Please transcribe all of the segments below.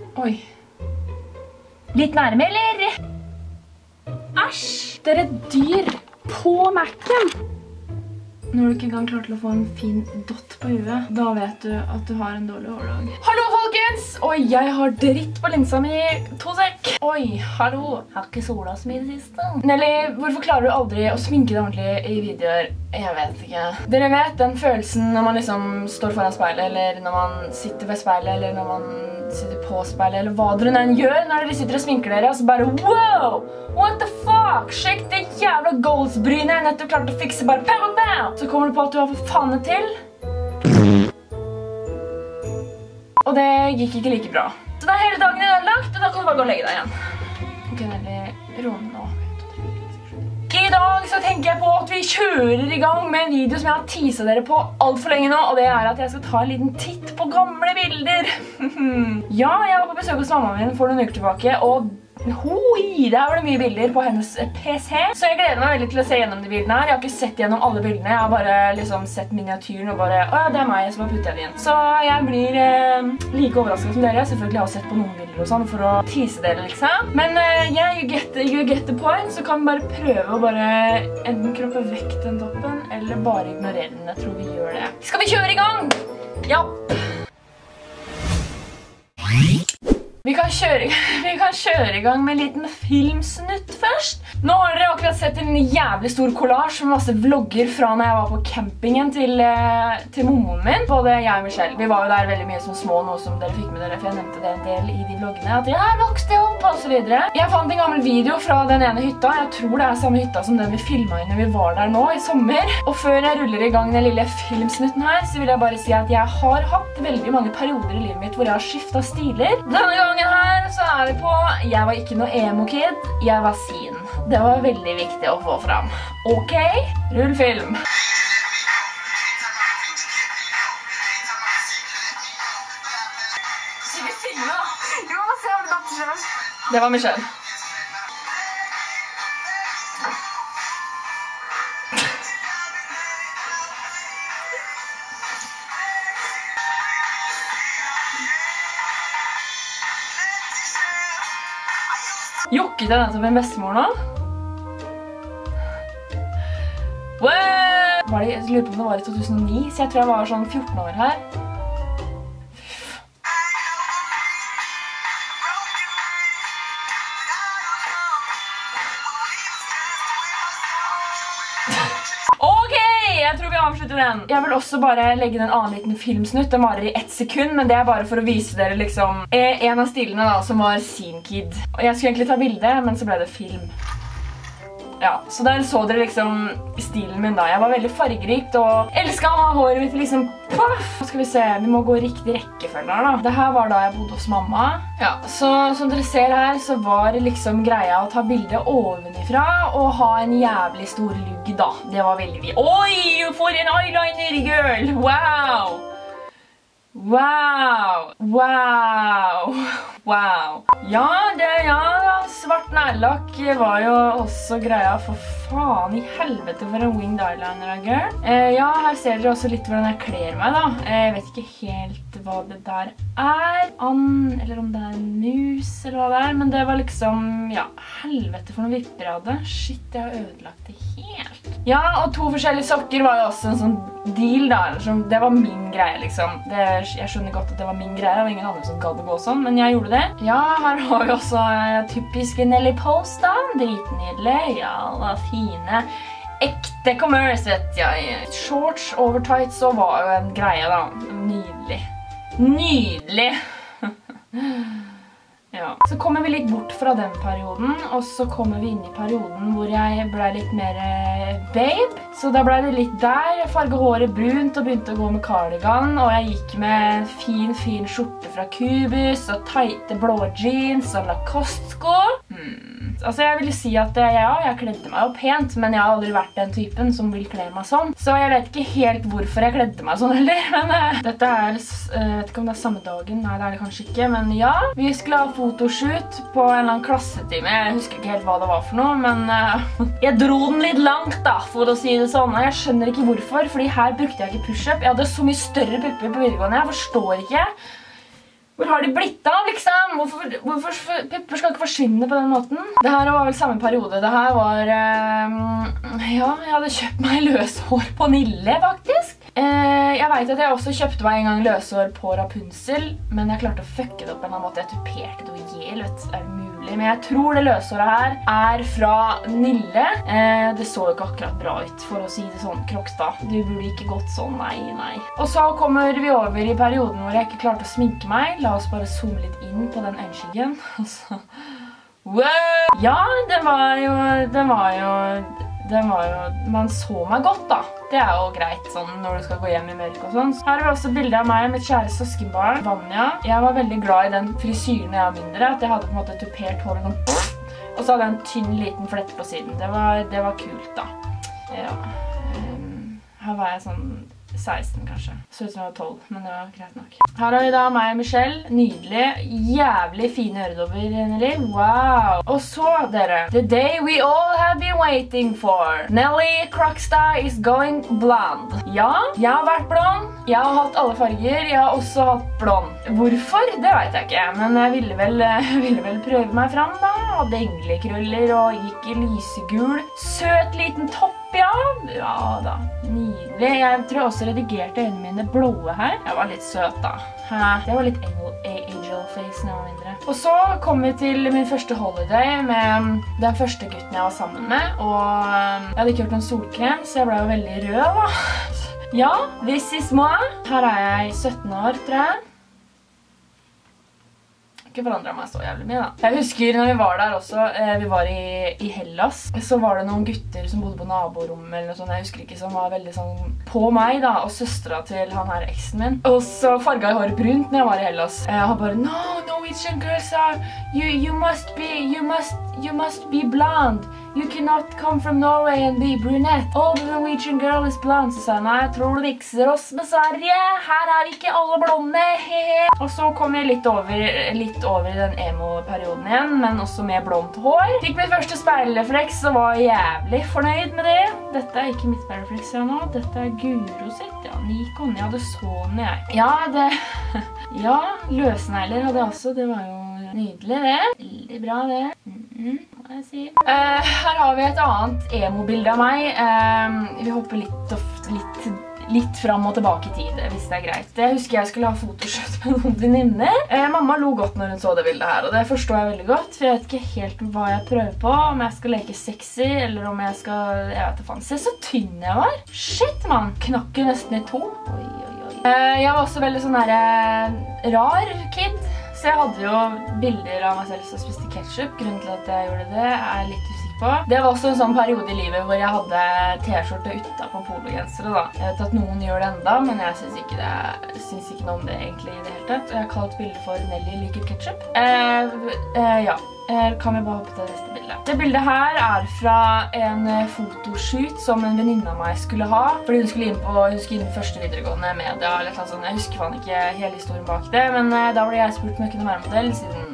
Oi. Litt nærme, eller? Æsj! Det er et dyr på Mac'en. Når du ikke engang klarer til å få en fin dott på huet, da vet du at du har en dårlig hårdag. Hallo, folkens! Oi, jeg har dritt på linsa mi. 2 sekk. Oi, hallo. Har ikke sola så mye det siste. Nelly, hvorfor klarer du aldri å sminke deg ordentlig i videoer? Jeg vet ikke. Dere vet den følelsen når man liksom står foran speilet, eller når man sitter ved speilet, eller når man sitter på speilet, eller hva dere enn gjør når dere sitter og sminker dere, og så bare wow! What the fuck? Sjekk det jævla goldsbrynet jeg nettopp klarte å fikse bare bam, bam! Så kommer du på at du har for faen det til. Og det gikk ikke like bra. Så da er hele dagen ødelagt, og da kan du bare gå og legge deg igjen. Ok, Nelly, ro nå. I dag så tenker jeg på at vi kjører i gang med en video som jeg har teaset dere på alt for lenge nå, og det er at jeg skal ta en liten titt på gamle bilder. Ja, jeg var på besøk hos mammaen min for noen uker tilbake, og der var det mye bilder på hennes PC. Så jeg gleder meg veldig til å se gjennom de bildene her. Jeg har ikke sett gjennom alle bildene, jeg har bare liksom sett miniatyren og bare, åja, det er meg, så bare putter jeg det inn. Så jeg blir like overrasket som dere. Selvfølgelig har jeg sett på noen bilder og sånn for å tease dere liksom. Men you get the point, så kan vi bare prøve å bare enten kroppe vekk den toppen, eller bare ignorere den. Jeg tror vi gjør det. Skal vi kjøre i gang? Ja. Vi kan kjøre i gang med en liten filmsnutt først. Nå har dere akkurat sett en jævlig stor collage med masse vlogger fra når jeg var på campingen til mommoen min. Både jeg og Michelle. Vi var jo der veldig mye som små, noe som dere fikk med dere, for jeg nevnte det en del i de vloggene, at jeg vokste opp og så videre. Jeg fant en gammel video fra den ene hytta. Jeg tror det er samme hytta som den vi filmet når vi var der nå i sommer. Og før jeg ruller i gang den lille filmsnutten her, så vil jeg bare si at jeg har hatt veldig mange perioder i livet mitt hvor jeg har skiftet stiler. Denne gangen her så er vi på, jeg var ikke noe emo-kid, jeg var sin. Det var veldig viktig å få fram. Ok, rull film. Skal vi filme da? Jo, se om det datt selv. Det var Michelle. Jokket jeg nettopp min bestemor nå? Jeg lurer på om det var i 2009, så jeg tror jeg var sånn 14 år her. Ok, jeg tror vi avslutter den. Jeg vil også bare legge inn en annen liten filmsnutt. Den varer i 1 sekund, men det er bare for å vise dere liksom en av stilene da, som var Scene Kid. Og jeg skulle egentlig ta bilde, men så ble det film. Ja, så der så dere liksom stilen min da. Jeg var veldig fargerikt og elsket å ha håret mitt liksom puff. Nå skal vi se, vi må gå i riktig rekkefølge her da. Dette var da jeg bodde hos mamma. Ja, så som dere ser her, så var det liksom greia å ta bildet ovenifra og ha en jævlig stor lugg da. Det var veldig vi. Oi, for en eyeliner, girl! Wow! Wow! Wow! Wow! Ja, svart neglelakk var jo også greia. For faen i helvete for en winged eyeliner, girl. Ja, her ser dere også litt hvordan jeg kler meg da. Jeg vet ikke helt hva det der er. Eller om det er en mus, eller hva det er. Men det var liksom, ja, helvete for noen vipper jeg hadde. Shit, jeg har ødelagt det helt. Ja, og 2 forskjellige sokker var jo også en sånn deal da. Det var min greie, liksom. Jeg skjønner godt at det var min greie. Det var ingen andre som gadd å gå sånn, men jeg gjorde det. Ja, her har vi også typiske Nelly Pose da. Dritnydelig. Ja, det var fine. Ekte commerce, vet jeg. Shorts over tights så var jo en greie da. Nydelig. Nydelig! Ja. Så kommer vi litt bort fra den perioden, og så kommer vi inn i perioden hvor jeg ble litt mer babe. Så da ble det litt der. Jeg farget håret brunt og begynte å gå med cardigan, og jeg gikk med en fin skjorte fra Cubus, og tighte blå jeans og Lacoste-sko. Altså jeg vil si at jeg kledde meg jo pent, men jeg har aldri vært den typen som vil kle meg sånn. Så jeg vet ikke helt hvorfor jeg kledde meg sånn heller, men dette jeg vet ikke om det er samme dagen, nei det er det kanskje ikke, men ja. Vi skulle ha fotoshoot på en eller annen klassetime, jeg husker ikke helt hva det var for noe, men jeg dro den litt langt da, for å si det sånn, og jeg skjønner ikke hvorfor, fordi her brukte jeg ikke push-up. Jeg hadde så mye større pupper på videregående, jeg forstår ikke Hvor har de blitt av, liksom? Hvorfor pupper skal ikke forsvinne på den måten? Det her var vel samme periode. Det her var... ja, jeg hadde kjøpt meg løshår på Nille, faktisk. Jeg vet at jeg også kjøpte meg en gang løshår på Rapunzel, men jeg klarte å fucke det opp på en annen måte. Jeg tuperte det og gjel, vet du. Er det mulig? Men jeg tror det løshåret her er fra Nille. Det så jo ikke akkurat bra ut, for å si det sånn, Krokstad. Du burde ikke gått sånn, nei. Og så kommer vi over i perioden hvor jeg ikke klarte å sminke meg. La oss bare zoome litt inn på den øyenskyggen. Wow! Ja, den var jo... Man så meg godt da. Det er jo greit sånn når du skal gå hjem i mørk og sånn. Her har vi også bilder av meg og mitt kjære søskenbarn, Vanja. Jeg var veldig glad i den frisyren jeg var mindre, at jeg hadde på en måte tupert håret sånn. Og så hadde jeg en tynn liten flett på siden. Det var kult da. Ja. Her var jeg sånn 16 kanskje. Så ut som jeg var 12, men det var greit nok. Her har vi da meg og Michelle. Nydelig. Jævlig fine øredobber, Nelly. Wow. Og så, dere. The day we all have been waiting for. Nelly Krokstad is going blonde. Ja, jeg har vært blond. Jeg har hatt alle farger. Jeg har også hatt blond. Hvorfor? Det vet jeg ikke. Men jeg ville vel prøve meg fram da. Hadde englekrøller og gikk i lysegul. Søt liten topp. Ja da, nydelig. Jeg tror jeg også redigerte øynene mine blåe her. Jeg var litt søt da. Det var litt angel face når jeg var mindre. Og så kom vi til min første holiday med den første gutten jeg var sammen med. Og jeg hadde ikke gjort noen solkrem, så jeg ble jo veldig rød da. Ja, this is moi. Her er jeg 17 år, tror jeg. Ikke forandret meg så jævlig mye da. Jeg husker når vi var der også, vi var i Hellas, så var det noen gutter som bodde på naborommet eller noe sånt, jeg husker ikke, som var veldig sånn på meg da, og søstera til han her eksen min. Og så farget jeg håret brunt når jeg var i Hellas. Han bare, no, Norwegian girls are, you must be blonde. You cannot come from Norway and be brunette. Oh, the Norwegian girl is blonde. Så sa jeg, nei, jeg tror du vikser oss med Sverige. Her er ikke alle blonde, hehe. Og så kom jeg litt over i den emo-perioden igjen, men også med blondt hår. Fikk mitt første speilrefleks og var jævlig fornøyd med det. Dette er ikke mitt speilrefleks her nå. Dette er Guro sitt, ja. Nikon, jeg hadde sånn jeg. Ja, løsnegler hadde jeg også. Det var jo nydelig det. Veldig bra det. Her har vi et annet emo-bilde av meg. Vi hopper litt fram og tilbake i tid, hvis det er greit. Jeg husker jeg skulle ha fotoshoot med noen venninner. Mamma lo godt når hun så det bildet her, og det forstår jeg veldig godt, for jeg vet ikke helt hva jeg prøver på, om jeg skal leke sexy, eller om jeg skal, jeg vet ikke faen. Se så tynn jeg var. Shit, man. Knakk jo nesten i to. Oi. Jeg var også veldig sånn rar kid. Så jeg hadde jo bilder av meg selv som spiste ketchup. Grunnen til at jeg gjorde det er litt usikker på. Det var også en sånn periode i livet hvor jeg hadde t-skjorte utenpå pologensere da. Jeg vet at noen gjør det enda, men jeg synes ikke noe om det egentlig i det hele tatt. Og jeg har kalt bildet for Nelly liker ketchup. Ja. Kan vi bare hoppe til neste bilde. Det bildet her er fra en fotoshoot som en venninne av meg skulle ha. Fordi hun skulle inn på første videregående media eller noe sånt. Jeg husker faen ikke hele historien bak det, men da ble jeg spurt om jeg kunne være modell siden...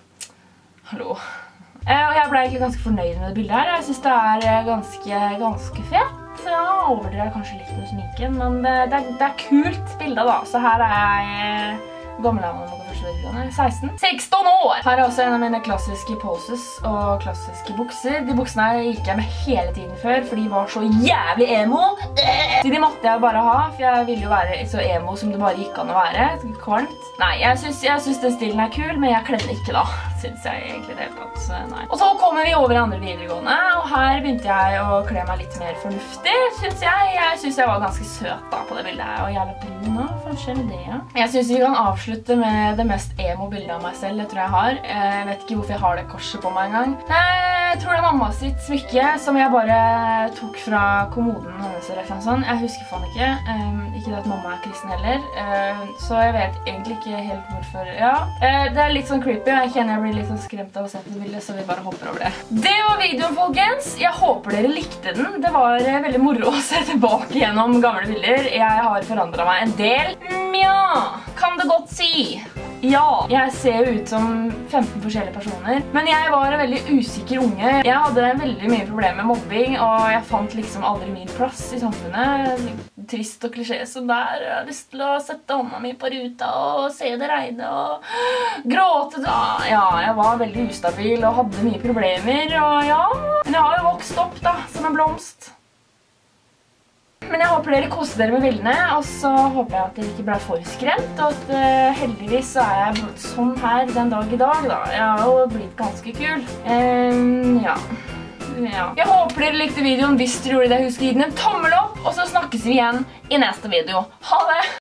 Hallo. Og jeg ble egentlig ganske fornøyd med det bildet her. Jeg synes det er ganske fett. Så ja, overdrev jeg kanskje litt med sminken, men det er kult bilde da. Så her er jeg... Gammel er man på første videregående. 16 år! Her er også en av mine klassiske poses og klassiske bukser. De buksene her gikk jeg med hele tiden før, for de var så jævlig emo. Så de måtte jeg bare ha, for jeg ville jo være så emo som det bare gikk an å være. Kvalmt. Nei, jeg synes den stilen er kul, men jeg kledde ikke da. Synes jeg egentlig det hele tatt, så nei. Og så kommer vi over i andre videregående, og her begynte jeg å kle meg litt mer fornuftig, synes jeg. Jeg synes jeg var ganske søt da på det bildet her, og jævlig brun nå. Hva skjer med det, ja? Jeg synes vi kan avslutte med det mest emo-bildet av meg selv, det tror jeg har. Jeg vet ikke hvorfor jeg har det korset på meg en gang. Jeg tror det er mamma sitt smykke, som jeg bare tok fra kommoden hennes eller noe sånt. Jeg husker faen ikke. Ikke det at mamma er kristen heller. Så jeg vet egentlig ikke helt hvorfor. Ja, det er litt sånn creepy, og jeg kjenner jeg blir litt sånn skremt av å se på bildet, så vi bare hopper over det. Det var videoen, folkens. Jeg håper dere likte den. Det var veldig moro å se tilbake gjennom gamle bilder. Jeg har forandret meg en del. Ja, kan det godt si. Ja, jeg ser jo ut som 15 forskjellige personer, men jeg var en veldig usikker unge. Jeg hadde veldig mye problemer med mobbing, og jeg fant liksom aldri min plass i samfunnet. trist og klisjé som det er. Jeg har lyst til å sette hånda mi på ruta og se det regne og gråte da. Ja, jeg var veldig ustabil og hadde mye problemer, og ja, men jeg har jo vokst opp da, som en blomst. Men jeg håper dere koser dere med bildene, og så håper jeg at dere ikke ble for skremt, og at heldigvis så er jeg sånn her den dag i dag da. Jeg har jo blitt ganske kul. Ja. Jeg håper dere likte videoen. Hvis dere gjorde det, husk å gi den en tommel opp, og så snakkes vi igjen i neste video. Ha det!